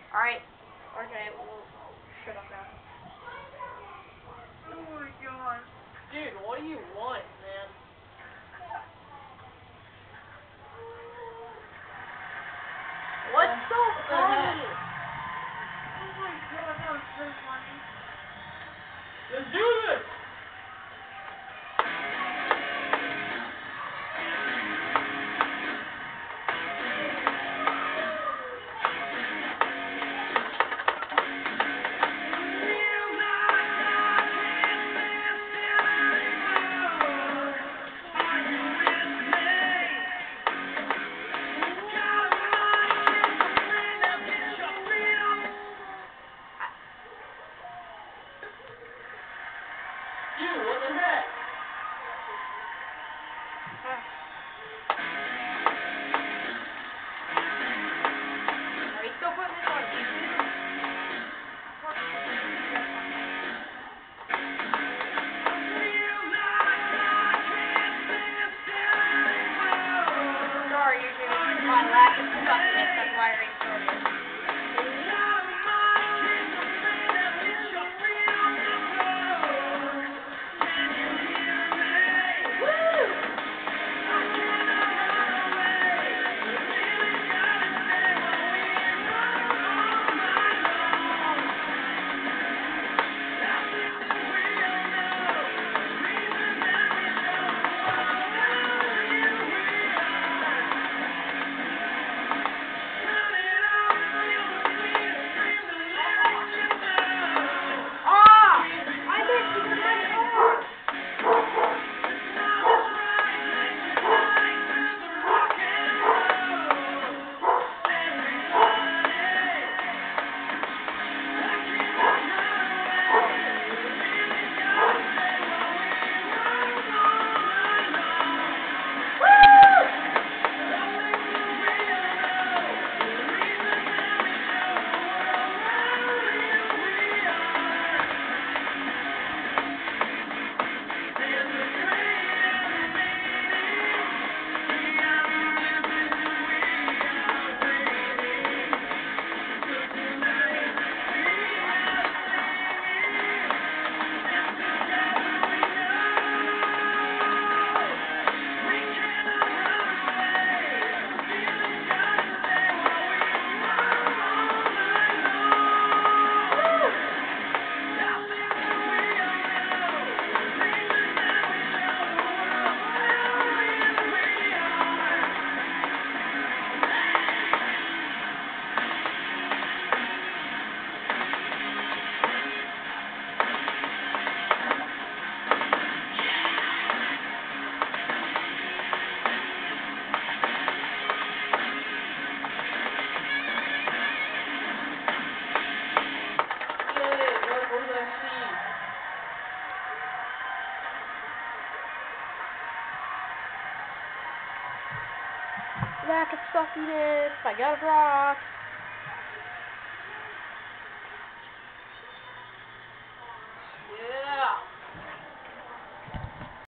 Alright. Okay, well, shut up now. Oh my god. Dude, what do you want, man? What's so funny? Oh my god, that was so funny. Let's do this! Dude, what the heck? Are you still putting this on YouTube? Sorry, YouTube. My lack of toughness, that's why I restarted. Lack of stuffiness, I got a rock.